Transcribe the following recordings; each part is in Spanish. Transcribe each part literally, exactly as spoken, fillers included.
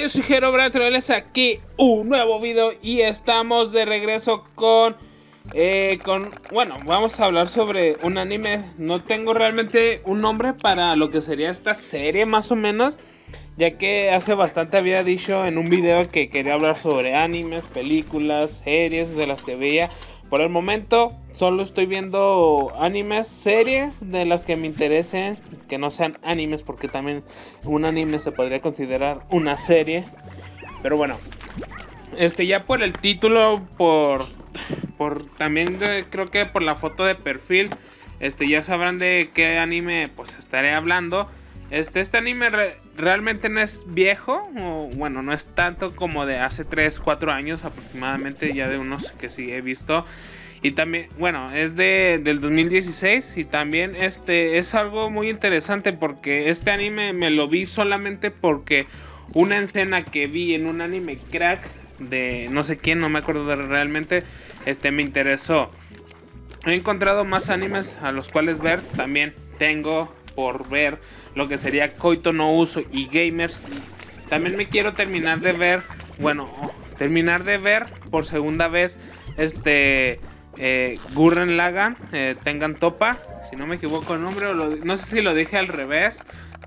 yo soy Herobrine, traerles aquí un nuevo video y estamos de regreso con, eh, con, bueno, vamos a hablar sobre un anime. No tengo realmente un nombre para lo que sería esta serie más o menos, ya que hace bastante había dicho en un video que quería hablar sobre animes, películas, series de las que veía. Por el momento solo estoy viendo animes, series de las que me interesen, que no sean animes, porque también un anime se podría considerar una serie. Pero bueno, este ya por el título, por, por también de, creo que por la foto de perfil, este ya sabrán de qué anime pues estaré hablando. Este, este anime re realmente no es viejo, o bueno, no es tanto como de hace tres, cuatro años aproximadamente, ya de unos que sí he visto. Y también, bueno, es de, del dos mil dieciséis y también este es algo muy interesante porque este anime me lo vi solamente porque una escena que vi en un anime crack de no sé quién, no me acuerdo de realmente, este me interesó. He encontrado más animes a los cuales ver, también tengo por ver lo que sería Koito no Uso y Gamers. También me quiero terminar de ver, bueno, terminar de ver por segunda vez este eh, Gurren Lagann, eh, Tengan Toppa, si no me equivoco el nombre, o lo, no sé si lo dije al revés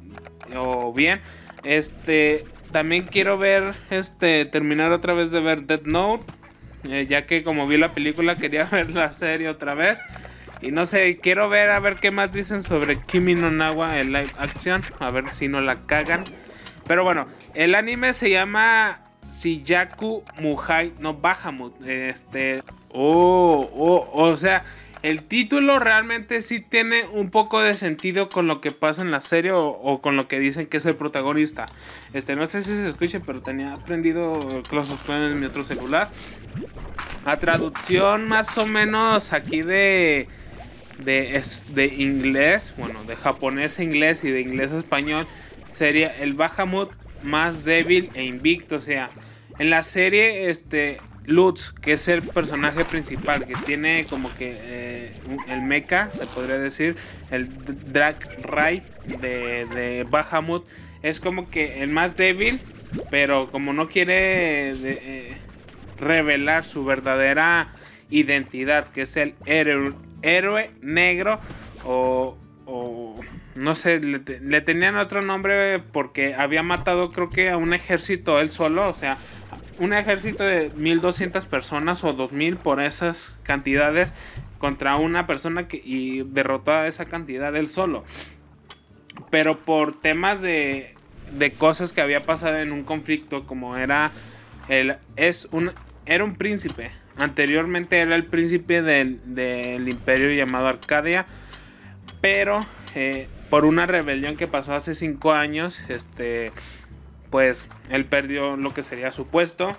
o bien. Este también quiero ver, este terminar otra vez de ver Death Note, eh, ya que como vi la película quería ver la serie otra vez. Y no sé, quiero ver a ver qué más dicen sobre Kimi no Na wa en live action, a ver si no la cagan. Pero bueno, el anime se llama Shiyaku Muhai no Bahamut. Este, oh, oh, o sea, el título realmente sí tiene un poco de sentido con lo que pasa en la serie o, o con lo que dicen que es el protagonista. Este, no sé si se escucha, pero tenía prendido Close of Clans en mi otro celular. A traducción más o menos aquí de... De, es, de inglés, bueno, de japonés a inglés y de inglés a español, sería el Bahamut más débil e invicto. O sea, en la serie, este Lutz, que es el personaje principal, que tiene como que eh, el mecha, se podría decir, el Drag Rai de, de Bahamut, es como que el más débil, pero como no quiere de, eh, revelar su verdadera identidad, que es el héroe héroe negro, o, o no sé, le, le tenían otro nombre porque había matado creo que a un ejército él solo, o sea, un ejército de mil doscientas personas o dos mil por esas cantidades contra una persona que, y derrotó a esa cantidad él solo, pero por temas de, de cosas que había pasado en un conflicto, como era el, es un, era un príncipe. Anteriormente era el príncipe del, del imperio llamado Arcadia, pero eh, por una rebelión que pasó hace cinco años, este, pues él perdió lo que sería su puesto.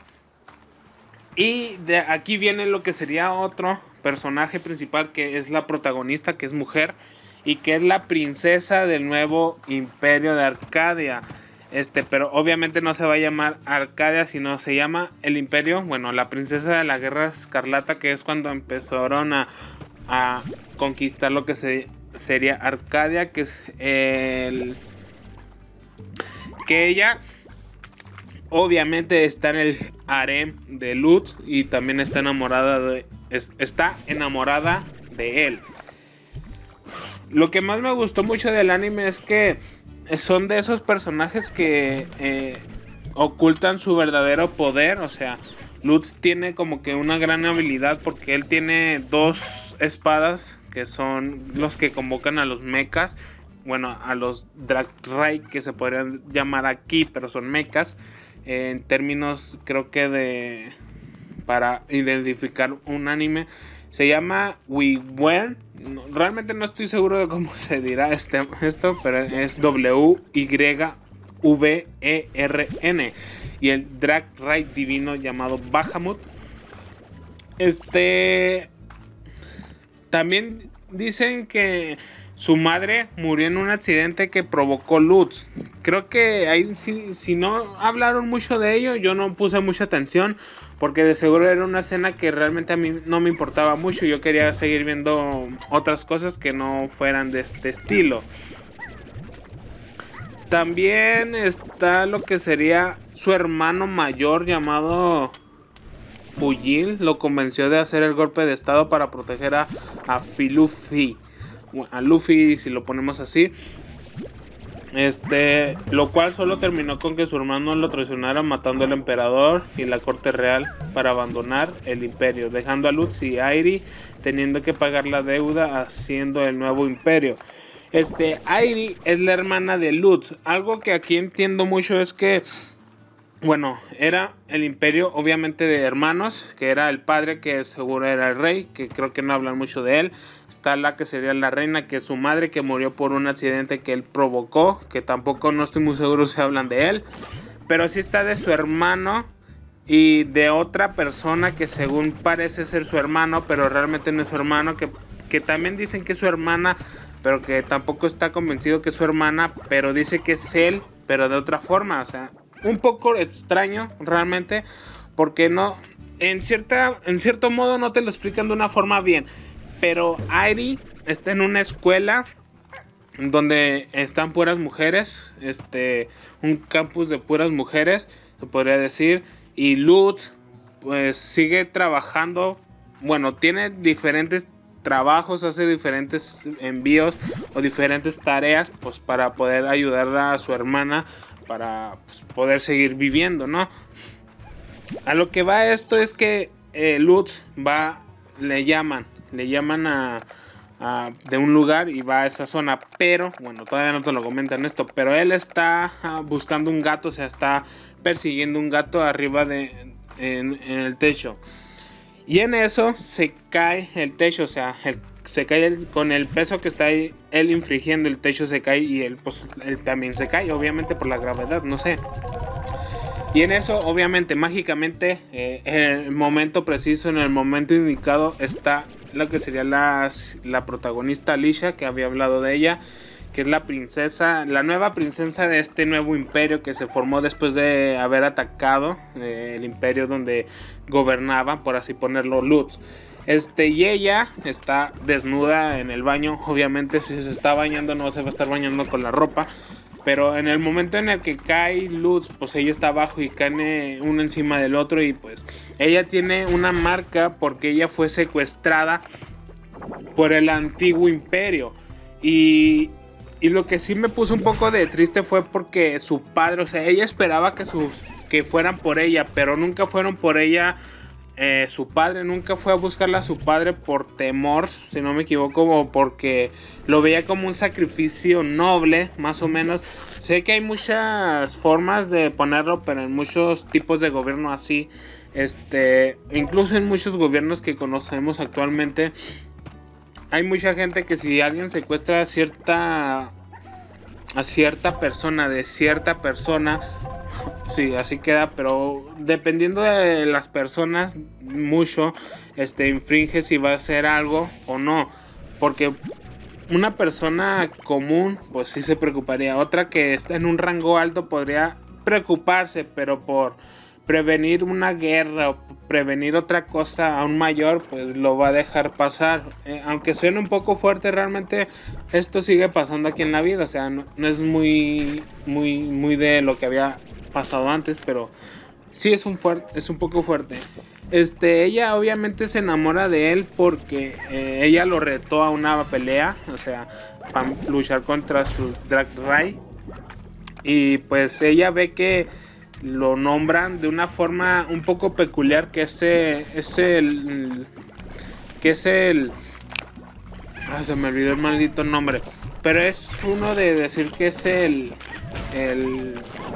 Y de aquí viene lo que sería otro personaje principal, que es la protagonista, que es mujer y que es la princesa del nuevo imperio de Arcadia. Este, pero obviamente no se va a llamar Arcadia, sino se llama el Imperio, bueno, la princesa de la Guerra Escarlata, que es cuando empezaron a, a conquistar lo que se, sería Arcadia, que es el que ella obviamente está en el harem de Lutz y también está enamorada de es, está enamorada de él. Lo que más me gustó mucho del anime es que son de esos personajes que eh, ocultan su verdadero poder. O sea, Lutz tiene como que una gran habilidad porque él tiene dos espadas que son los que convocan a los mechas. Bueno, a los Dragrai, que se podrían llamar aquí, pero son mechas. Eh, en términos, creo que de... para identificar un anime, se llama Wiwern. No, realmente no estoy seguro de cómo se dirá este, esto, pero es W Y V E R N. Y el Drag Raid divino llamado Bahamut. Este... También dicen que su madre murió en un accidente que provocó Lutz. Creo que ahí, si, si no hablaron mucho de ello, yo no puse mucha atención, porque de seguro era una escena que realmente a mí no me importaba mucho. Yo quería seguir viendo otras cosas que no fueran de este estilo. También está lo que sería su hermano mayor llamado Fujin. Lo convenció de hacer el golpe de estado para proteger a, a Luffy. A Luffy, si lo ponemos así. Este, lo cual solo terminó con que su hermano lo traicionara matando al emperador y la corte real para abandonar el imperio, dejando a Lutz y Airi teniendo que pagar la deuda haciendo el nuevo imperio. Este, Airi es la hermana de Lutz. Algo que aquí entiendo mucho es que, bueno, era el imperio obviamente de hermanos, que era el padre que seguro era el rey, que creo que no hablan mucho de él. Está la que sería la reina, que es su madre, que murió por un accidente que él provocó, que tampoco no estoy muy seguro si hablan de él. Pero sí está de su hermano y de otra persona que según parece ser su hermano, pero realmente no es su hermano, que, que también dicen que es su hermana, pero que tampoco está convencido que es su hermana, pero dice que es él, pero de otra forma, o sea, un poco extraño realmente, porque no, en cierta, en cierto modo no te lo explican de una forma bien. Pero Airi está en una escuela donde están puras mujeres, este, un campus de puras mujeres, se podría decir, y Lutz pues sigue trabajando, bueno, tiene diferentes trabajos, hace diferentes envíos o diferentes tareas, pues para poder ayudar a su hermana para pues, poder seguir viviendo, ¿no? A lo que va esto es que eh, Lutz va, le llaman, le llaman a, a de un lugar y va a esa zona, pero bueno, todavía no te lo comentan esto, pero él está uh, buscando un gato, o sea, está persiguiendo un gato arriba de en, en el techo, y en eso se cae el techo, o sea, el, se cae el, con el peso que está ahí, él infligiendo, el techo se cae y él, pues, él también se cae, obviamente por la gravedad, no sé. Y en eso, obviamente, mágicamente, eh, en el momento preciso, en el momento indicado, está lo que sería la, la protagonista Alicia, que había hablado de ella, que es la princesa, la nueva princesa de este nuevo imperio que se formó después de haber atacado eh, el imperio donde gobernaba, por así ponerlo, Lutz. Este, y ella está desnuda en el baño. Obviamente, si se está bañando, no se va a estar bañando con la ropa. Pero en el momento en el que cae Lutz, pues ella está abajo y cae uno encima del otro. Y pues ella tiene una marca porque ella fue secuestrada por el antiguo imperio. Y, y lo que sí me puso un poco de triste fue porque su padre, o sea, ella esperaba que, sus, que fueran por ella, pero nunca fueron por ella. Eh, su padre nunca fue a buscarla a su padre por temor, si no me equivoco, o porque lo veía como un sacrificio noble, más o menos. Sé que hay muchas formas de ponerlo, pero en muchos tipos de gobierno así, este, incluso en muchos gobiernos que conocemos actualmente, hay mucha gente que si alguien secuestra a cierta a cierta persona de cierta persona, sí, así queda, pero dependiendo de las personas, mucho, este, infringe si va a hacer algo o no, porque una persona común, pues sí se preocuparía, otra que está en un rango alto podría preocuparse, pero por prevenir una guerra o prevenir otra cosa aún mayor, pues lo va a dejar pasar, eh, aunque suene un poco fuerte, realmente esto sigue pasando aquí en la vida, o sea, no, no es muy, muy, muy de lo que había pasado antes, pero sí es un fuerte, es un poco fuerte. Este, ella obviamente se enamora de él porque eh, ella lo retó a una pelea, o sea, para luchar contra sus Drag Rai, y pues ella ve que lo nombran de una forma un poco peculiar, que ese es el que es el ah, se me olvidó el maldito nombre, pero es uno de decir que es el el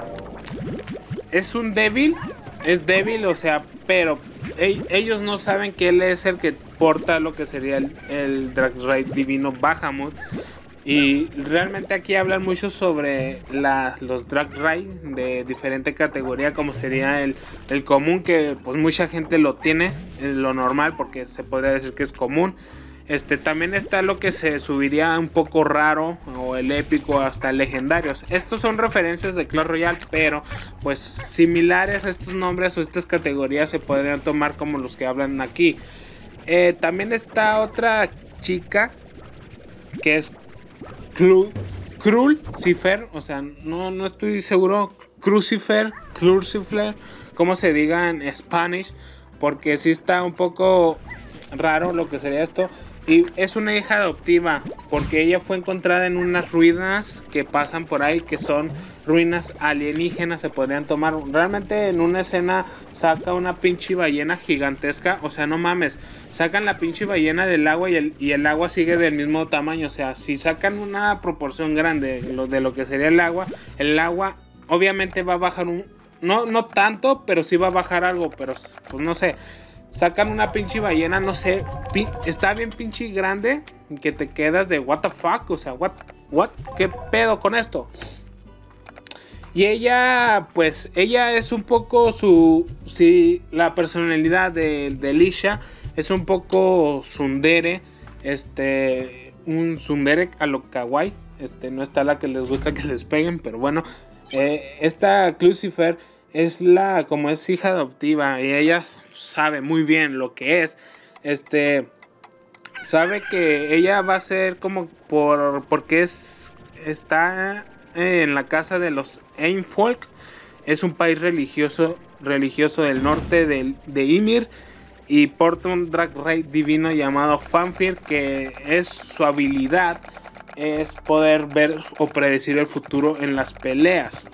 es un débil, es débil, o sea, pero e ellos no saben que él es el que porta lo que sería el, el Drag Rai divino Bahamut. Y realmente aquí hablan mucho sobre la, los Drag Rai de diferente categoría, como sería el, el común, que pues mucha gente lo tiene, lo normal, porque se podría decir que es común. Este, también está lo que se subiría un poco raro, o el épico, hasta legendarios. Estos son referencias de Clash Royale, pero pues similares a estos nombres o estas categorías se podrían tomar como los que hablan aquí. Eh, también está otra chica que es Crucifer, o sea, no, no estoy seguro, Crucifer, Crucifer, cómo se diga en Spanish, porque sí está un poco raro lo que sería esto. Y es una hija adoptiva, porque ella fue encontrada en unas ruinas que pasan por ahí, que son ruinas alienígenas, se podrían tomar. Realmente en una escena saca una pinche ballena gigantesca, o sea, no mames, sacan la pinche ballena del agua y el, y el agua sigue del mismo tamaño. O sea, si sacan una proporción grande de lo, de lo que sería el agua, el agua obviamente va a bajar un... No, no tanto, pero sí va a bajar algo, pero pues no sé. Sacan una pinche ballena, no sé, pin, está bien pinche grande, que te quedas de what the fuck, o sea, what, what, qué pedo con esto. Y ella, pues, ella es un poco su, sí, la personalidad de, de Lisha es un poco tsundere, este, un tsundere a lo kawaii, este, no está la que les gusta que les peguen, pero bueno, eh, esta Crucifer es la, como es hija adoptiva, y ella sabe muy bien lo que es, este, sabe que ella va a ser como por, porque es, está en la casa de los Einfolk, es un país religioso, religioso del norte de, de Ymir, y porta un drag rey divino llamado Fanfir, que es su habilidad, es poder ver o predecir el futuro en las peleas.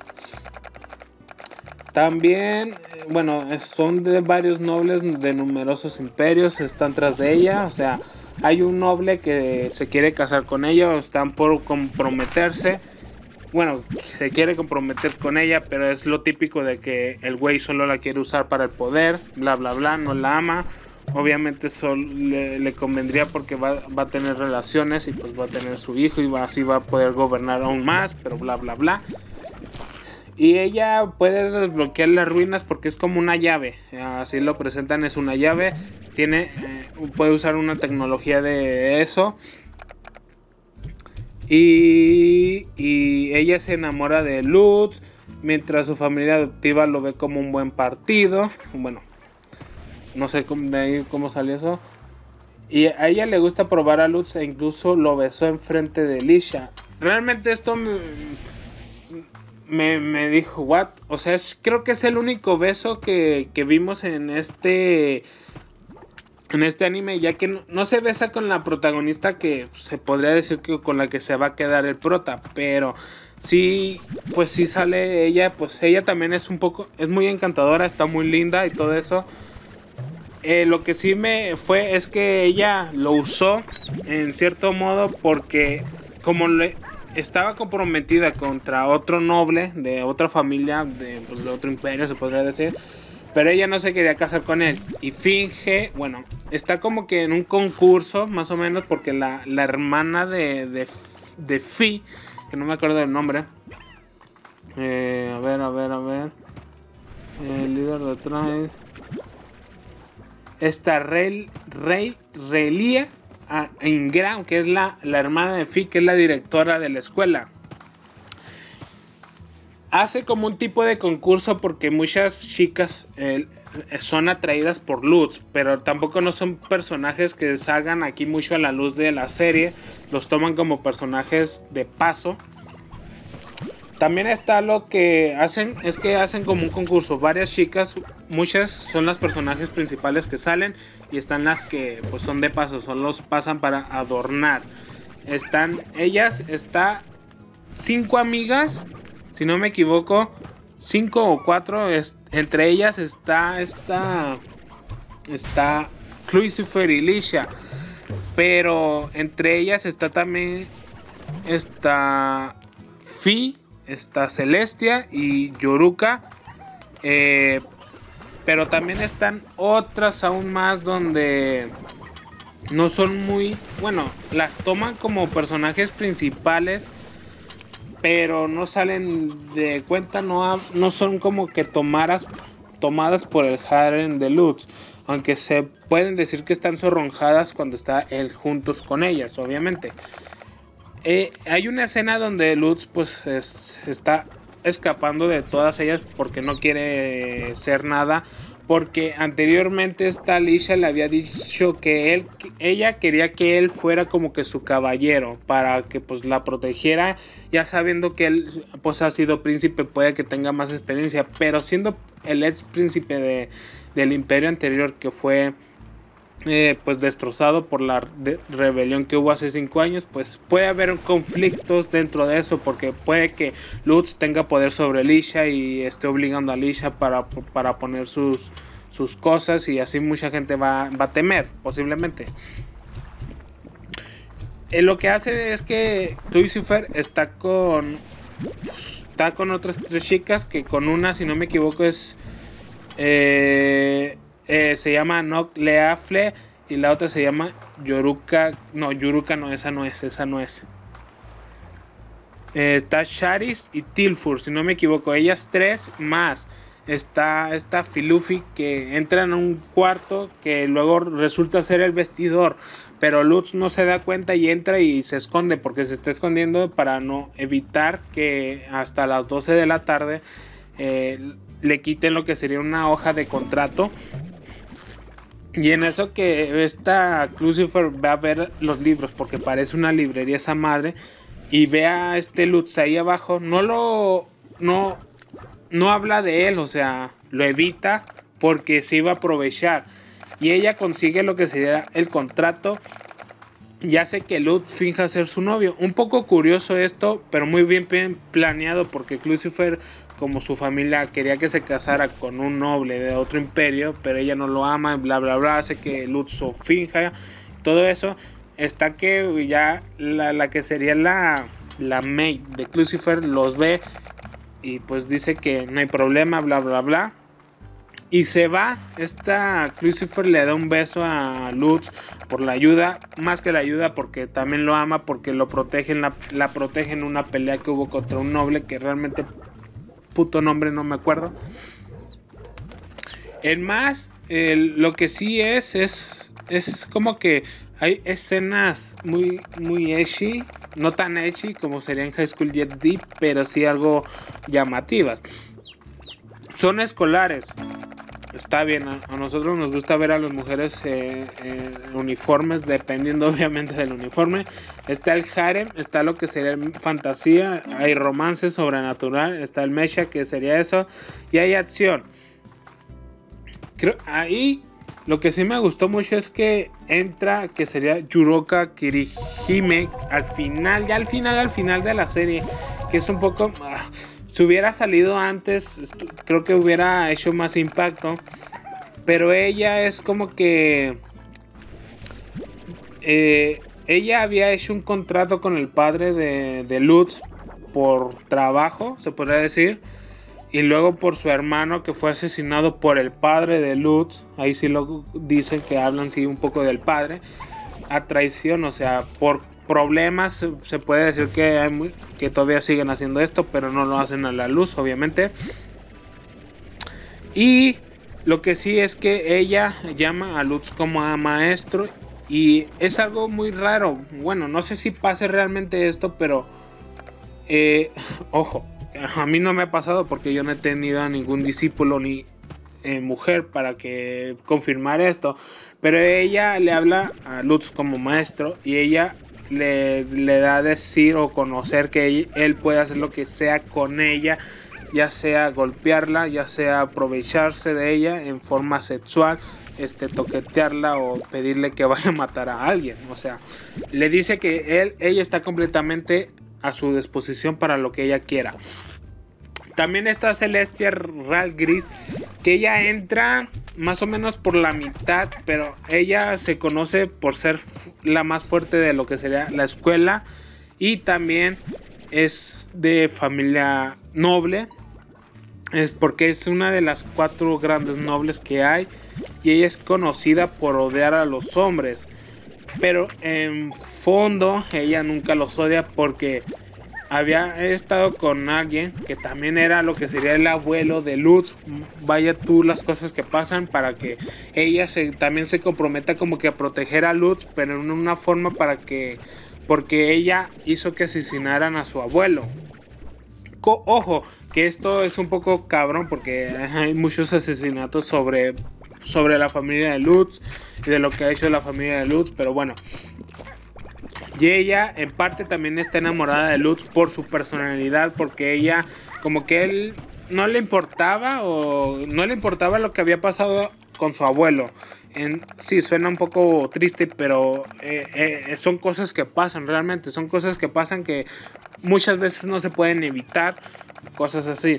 También, bueno, son de varios nobles de numerosos imperios, están tras de ella, o sea, hay un noble que se quiere casar con ella o están por comprometerse. Bueno, se quiere comprometer con ella, pero es lo típico de que el güey solo la quiere usar para el poder, bla bla bla, no la ama. Obviamente eso le, le convendría porque va, va a tener relaciones y pues va a tener su hijo y va, así va a poder gobernar aún más, pero bla bla bla. Y ella puede desbloquear las ruinas porque es como una llave, así lo presentan, es una llave, tiene, eh, puede usar una tecnología de eso. Y, y ella se enamora de Lutz, mientras su familia adoptiva lo ve como un buen partido. Bueno, no sé cómo, de ahí cómo salió eso. Y a ella le gusta probar a Lutz e incluso lo besó enfrente de Lisha. Realmente esto me, me, me dijo, ¿what? O sea, es, creo que es el único beso que, que vimos en este... En este anime, ya que no, no se besa con la protagonista, que se podría decir que con la que se va a quedar el prota, pero sí, pues sí sale ella, pues ella también es un poco, es muy encantadora, está muy linda y todo eso. Eh, lo que sí me fue es que ella lo usó en cierto modo porque como le estaba comprometida contra otro noble de otra familia, de, pues, de otro imperio se podría decir. Pero ella no se quería casar con él y finge, bueno, está como que en un concurso, más o menos, porque la, la hermana de, de, de Fi, que no me acuerdo del nombre, eh, a ver, a ver, a ver, el líder de Train, esta Rey, Rey, Relia Ingram, que es la, la hermana de Fi, que es la directora de la escuela. Hace como un tipo de concurso porque muchas chicas eh, son atraídas por Lutz, pero tampoco no son personajes que salgan aquí mucho a la luz de la serie, los toman como personajes de paso. También está lo que hacen, es que hacen como un concurso, varias chicas, muchas son las personajes principales que salen y están las que pues son de paso, son los pasan para adornar. Están ellas, está cinco amigas, si no me equivoco, cinco o cuatro, es, entre ellas está esta, está Crucifer y Lisha, pero entre ellas está también está Fi, está Celestia y Yoruka, eh, pero también están otras aún más donde no son muy, bueno, las toman como personajes principales, pero no salen de cuenta, no, no son como que tomaras, tomadas por el harem de Lutz, aunque se pueden decir que están sonrojadas cuando está él juntos con ellas, obviamente. Eh, hay una escena donde Lutz pues es, está escapando de todas ellas porque no quiere ser nada, porque anteriormente esta Alicia le había dicho que él, que ella quería que él fuera como que su caballero para que pues la protegiera, ya sabiendo que él pues ha sido príncipe, puede que tenga más experiencia, pero siendo el ex príncipe de, del imperio anterior que fue eh, pues destrozado por la de rebelión que hubo hace cinco años, pues puede haber conflictos dentro de eso, porque puede que Lutz tenga poder sobre Alicia y esté obligando a Alicia para, para poner sus, sus cosas, y así mucha gente va, va a temer, posiblemente. Eh, lo que hace es que Lucifer está con pues, está con otras tres chicas, que con una, si no me equivoco, es eh, Eh, se llama Nok Leafle, y la otra se llama Yoruka. No, Yoruka no, esa no es, esa no es. Eh, está Charis y Tilfur, si no me equivoco. Ellas tres más. Está esta Filufi, que entra en un cuarto que luego resulta ser el vestidor. Pero Lutz no se da cuenta y entra y se esconde, porque se está escondiendo para no evitar que hasta las doce de la tarde eh, le quiten lo que sería una hoja de contrato. Y en eso que esta Lucifer va a ver los libros, porque parece una librería esa madre, y ve a este Lutz ahí abajo, no lo no, no habla de él, o sea, lo evita porque se iba a aprovechar, y ella consigue lo que sería el contrato y hace que Lutz finja ser su novio. Un poco curioso esto, pero muy bien planeado, porque Lucifer, como su familia quería que se casara con un noble de otro imperio, pero ella no lo ama, bla bla bla, hace que Lutz lo finja, todo eso. Está que ya la, la que sería la, la maid de Lucifer los ve y pues dice que no hay problema, bla bla bla, y se va. Esta Lucifer le da un beso a Lutz por la ayuda, más que la ayuda porque también lo ama, porque lo protegen, la, la protege en una pelea que hubo contra un noble que realmente puto nombre no me acuerdo. En más, eh, lo que sí es, es, es como que hay escenas muy, muy ecchi, no tan ecchi como sería en High School D xD, pero sí algo llamativas. Son escolares, está bien, a, a nosotros nos gusta ver a las mujeres eh, eh, uniformes, dependiendo obviamente del uniforme. Está el harem, está lo que sería fantasía, hay romance sobrenatural, está el mecha, que sería eso, y hay acción. Creo ahí lo que sí me gustó mucho es que entra, que sería Yuroka Kirihime al final, ya al final, al final de la serie, que es un poco... Ah, si hubiera salido antes, creo que hubiera hecho más impacto. Pero ella es como que... Eh, ella había hecho un contrato con el padre de, de Lutz por trabajo, se podría decir. Y luego por su hermano, que fue asesinado por el padre de Lutz. Ahí sí lo dicen, que hablan sí un poco del padre. A traición, o sea, por problemas, se puede decir que hay muy, que todavía siguen haciendo esto, pero no lo hacen a la luz, obviamente. Y lo que sí es que ella llama a Lutz como a maestro, y es algo muy raro. Bueno, no sé si pase realmente esto, pero eh, ojo, a mí no me ha pasado porque yo no he tenido a ningún discípulo ni eh, mujer para que confirmar esto, pero ella le habla a Lutz como maestro, y ella Le, le da a decir o conocer que él, él puede hacer lo que sea con ella, ya sea golpearla, ya sea aprovecharse de ella en forma sexual, este, toquetearla o pedirle que vaya a matar a alguien. O sea, le dice que él, ella está completamente a su disposición para lo que ella quiera. También está Celestia Ral Gris, que ella entra más o menos por la mitad, pero ella se conoce por ser la más fuerte de lo que sería la escuela, y también es de familia noble, es porque es una de las cuatro grandes nobles que hay, y ella es conocida por odiar a los hombres, pero en fondo ella nunca los odia, porque había estado con alguien que también era lo que sería el abuelo de Lutz. Vaya tú las cosas que pasan para que ella se, también se comprometa como que a proteger a Lutz, pero en una forma para que... porque ella hizo que asesinaran a su abuelo. Co ojo, que esto es un poco cabrón porque hay muchos asesinatos sobre, sobre la familia de Lutz y de lo que ha hecho la familia de Lutz, pero bueno. Y ella en parte también está enamorada de Lutz por su personalidad, porque ella como que él no le importaba o no le importaba lo que había pasado con su abuelo. En, sí, suena un poco triste, pero eh, eh, son cosas que pasan realmente, son cosas que pasan que muchas veces no se pueden evitar, cosas así.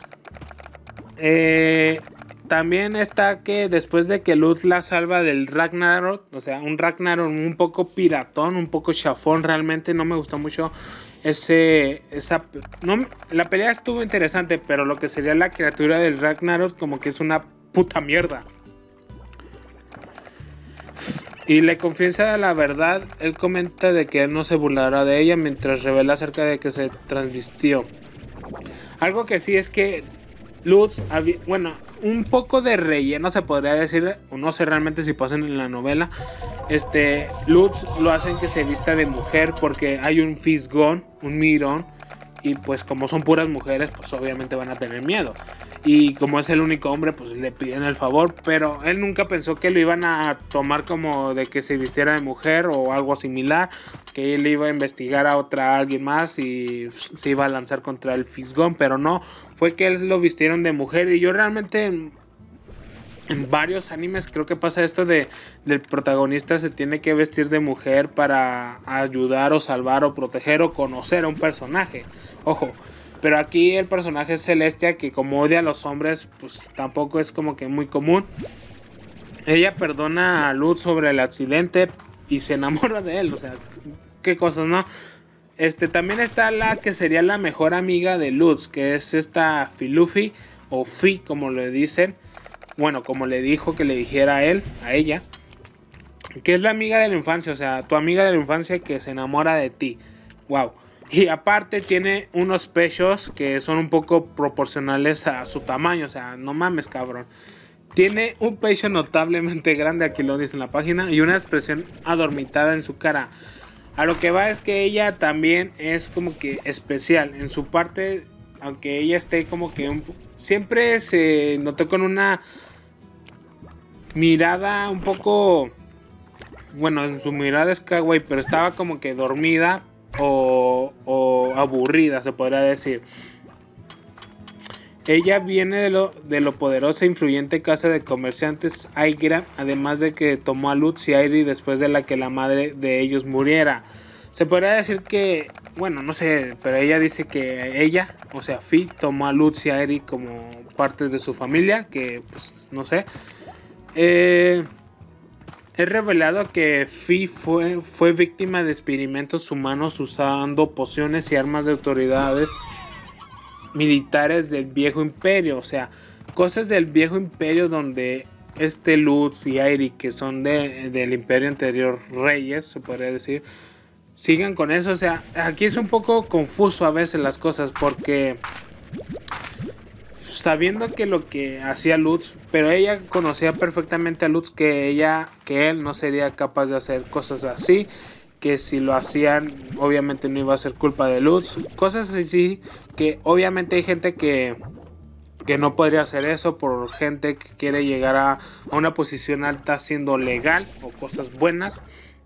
Eh, también está que después de que Lutz la salva del Ragnarok, o sea, un Ragnarok un poco piratón, un poco chafón, realmente no me gustó mucho ese, esa, no, la pelea estuvo interesante, pero lo que sería la criatura del Ragnarok como que es una puta mierda. Y le confiesa la verdad, él comenta de que él no se burlará de ella mientras revela acerca de que se transvistió. Algo que sí es que Lutz, había, bueno, un poco de relleno se podría decir, o no sé realmente si pasan en la novela. Este, Lutz lo hacen que se vista de mujer porque hay un fisgón, un mirón, y pues como son puras mujeres, pues obviamente van a tener miedo. Y como es el único hombre, pues le piden el favor, pero él nunca pensó que lo iban a tomar como de que se vistiera de mujer o algo similar, que él iba a investigar a otra a alguien más y se iba a lanzar contra el fisgón, pero no, fue que él lo vistieron de mujer. Y yo realmente en, en varios animes creo que pasa esto de del protagonista se tiene que vestir de mujer para ayudar o salvar o proteger o conocer a un personaje, ojo. Pero aquí el personaje es Celestia, que como odia a los hombres, pues tampoco es como que muy común. Ella perdona a Lutz sobre el accidente y se enamora de él, o sea, qué cosas, ¿no? Este, también está la que sería la mejor amiga de Lutz, que es esta Filufi, o Fi, como le dicen. Bueno, como le dijo que le dijera a él, a ella. Que es la amiga de la infancia, o sea, tu amiga de la infancia que se enamora de ti. Wow. Y aparte tiene unos pechos que son un poco proporcionales a su tamaño. O sea, no mames, cabrón. Tiene un pecho notablemente grande, aquí lo dice en la página, y una expresión adormitada en su cara. A lo que va es que ella también es como que especial. En su parte, aunque ella esté como que un, siempre se notó con una mirada un poco... Bueno, en su mirada es kawaii, pero estaba como que dormida. O, o aburrida, se podría decir. Ella viene de lo, de lo poderosa e influyente casa de comerciantes Aigran, además de que tomó a Lutz y Airi después de la que la madre de ellos muriera. Se podría decir que, bueno, no sé, pero ella dice que ella, o sea, Fi, tomó a Lutz y Airi como partes de su familia, que pues no sé. Eh... Es revelado que Fi fue, fue víctima de experimentos humanos usando pociones y armas de autoridades militares del viejo imperio. O sea, cosas del viejo imperio donde este Lutz y Airi, que son de, del imperio anterior, reyes, se podría decir, sigan con eso. O sea, aquí es un poco confuso a veces las cosas porque... sabiendo que lo que hacía Lutz, pero ella conocía perfectamente a Lutz que ella, que él no sería capaz de hacer cosas así, que si lo hacían obviamente no iba a ser culpa de Lutz, cosas así, que obviamente hay gente que que no podría hacer eso por gente que quiere llegar a, a una posición alta siendo legal o cosas buenas.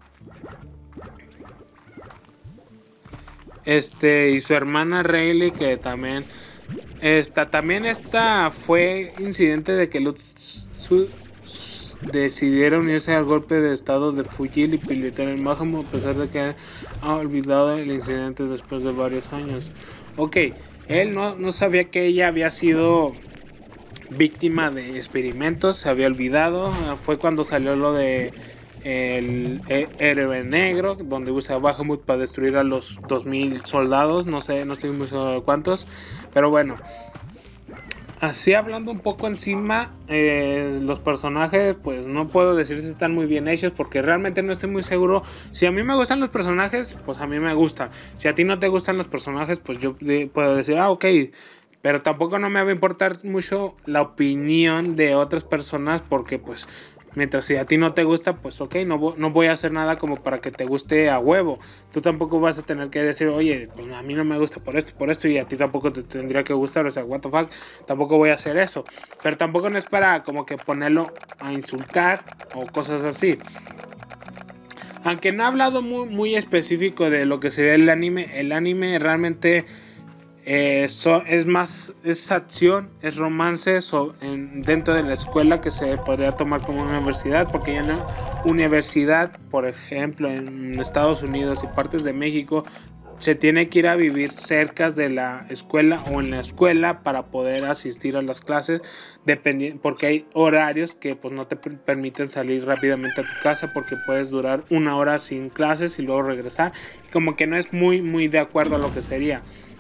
Este, y su hermana Rayleigh, que también Esta, también esta fue incidente de que Lutz su, su, decidieron unirse al golpe de estado de Fujil y pilotar el Mahamo, a pesar de que ha olvidado el incidente después de varios años. Ok, él no, no sabía que ella había sido víctima de experimentos, se había olvidado. Fue cuando salió lo de el héroe negro, donde usa Bahamut para destruir a los dos mil soldados, no sé, no estoy muy seguro de cuántos, pero bueno. Así hablando un poco encima, eh, los personajes, pues no puedo decir si están muy bien hechos, porque realmente no estoy muy seguro. Si a mí me gustan los personajes, pues a mí me gustan. Si a ti no te gustan los personajes, pues yo puedo decir, ah, ok. Pero tampoco no me va a importar mucho la opinión de otras personas, porque pues Mientras si a ti no te gusta, pues ok, no, no voy a hacer nada como para que te guste a huevo. Tú tampoco vas a tener que decir, oye, pues a mí no me gusta por esto, por esto, y a ti tampoco te tendría que gustar, o sea, what the fuck, tampoco voy a hacer eso. Pero tampoco no es para como que ponerlo a insultar o cosas así. Aunque no he hablado muy, muy específico de lo que sería el anime, el anime realmente... Eh, so, es más, es acción, es romance so, en, dentro de la escuela, que se podría tomar como una universidad, porque ya en la universidad, por ejemplo, en Estados Unidos y partes de México, se tiene que ir a vivir cerca de la escuela o en la escuela para poder asistir a las clases, porque hay horarios que pues no te permiten salir rápidamente a tu casa, porque puedes durar una hora sin clases y luego regresar, y como que no es muy, muy de acuerdo a lo que sería.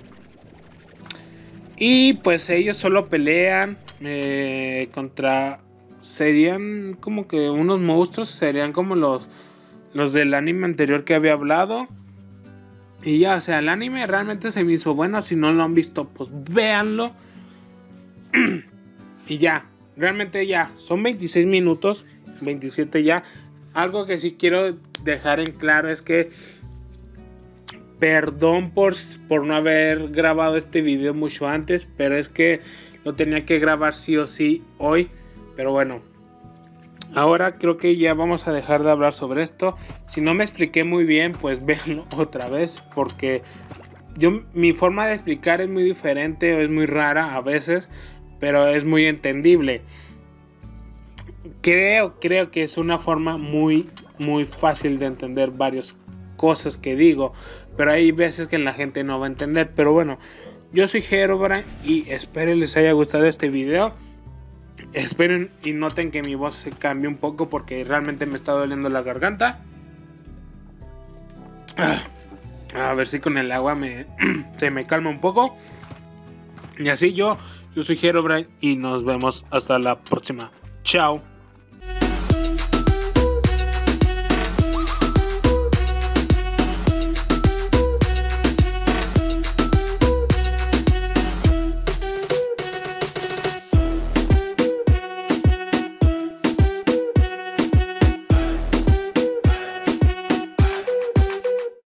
Y pues ellos solo pelean eh, contra... Serían como que unos monstruos. Serían como los, los del anime anterior que había hablado. Y ya, o sea, el anime realmente se me hizo bueno. Si no lo han visto, pues véanlo. Y ya, realmente ya. Son veintiséis minutos, veintisiete ya. Algo que sí quiero dejar en claro es que... Perdón por, por no haber grabado este video mucho antes, pero es que lo tenía que grabar sí o sí hoy. Pero bueno, ahora creo que ya vamos a dejar de hablar sobre esto. Si no me expliqué muy bien, pues véanlo otra vez, porque yo, mi forma de explicar es muy diferente, es muy rara a veces, pero es muy entendible. Creo, creo que es una forma muy, muy fácil de entender varias cosas que digo, pero hay veces que la gente no va a entender. Pero bueno, yo soy Herobrine y espero les haya gustado este video. Esperen y noten que mi voz se cambie un poco, porque realmente me está doliendo la garganta. A ver si con el agua me se me calma un poco. Y así yo, yo soy Herobrine y nos vemos hasta la próxima. Chao.